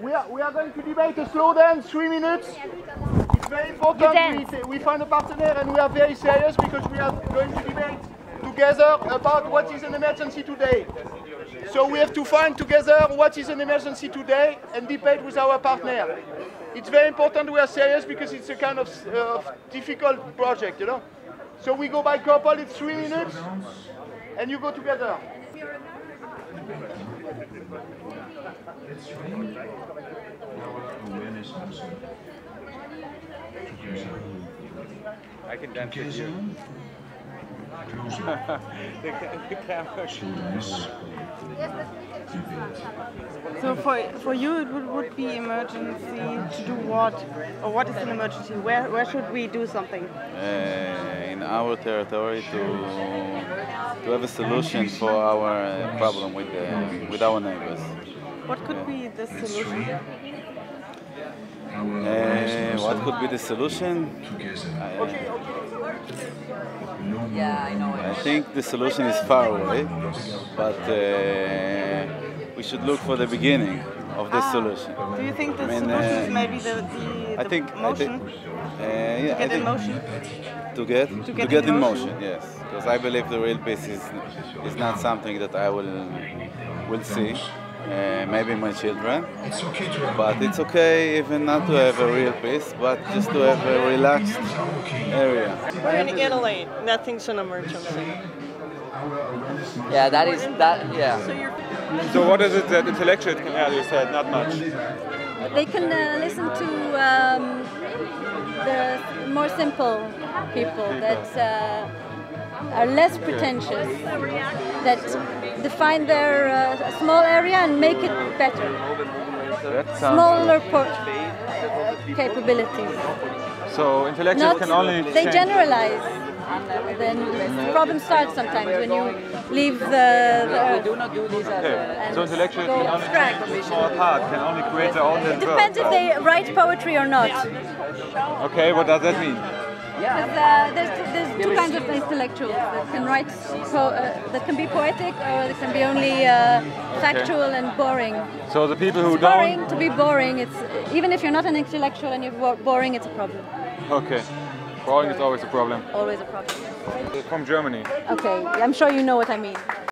We are going to debate a slow dance, 3 minutes. It's very important. We find a partner and we are very serious because we are going to debate together about what is an emergency today. So we have to find together what is an emergency today and debate with our partner. It's very important we are serious because it's a kind of difficult project, you know. So we go by couple, it's 3 minutes and you go together. I can dance with you. the camera. So for you it would be emergency to do what? Or what is an emergency? Where should we do something? In our territory to have a solution for our problem with our neighbors. What could be the solution? What could be the solution? I think the solution is far away, but we should look for the beginning of the solution. Do you think the solution is maybe the motion? Yeah, to get in motion? To get in motion, yes. Because I believe the real peace is not something that I will see. Maybe my children, but it's okay even not to have a real peace, but just to have a relaxed area. We're in Italy. Nothing's an emergency. Yeah, yeah. So what is it that intellectuals can add? You said not much. They can listen to the more simple people that are less pretentious, that define their small area and make it better. Smaller capabilities. So intellectuals can only they generalize. Then the problem starts sometimes when you leave the earth. Do not do this as so intellectuals can only small part, can only create their own world. It depends if they write poetry or not. Okay, what does that mean? There's two kinds of intellectuals that can write, that can be poetic or that can be only factual and boring. So the people who don't... To be boring, it's, even if you're not an intellectual and you're boring, it's a problem. Okay. Boring is always a problem. Always a problem. From Germany. Okay, I'm sure you know what I mean.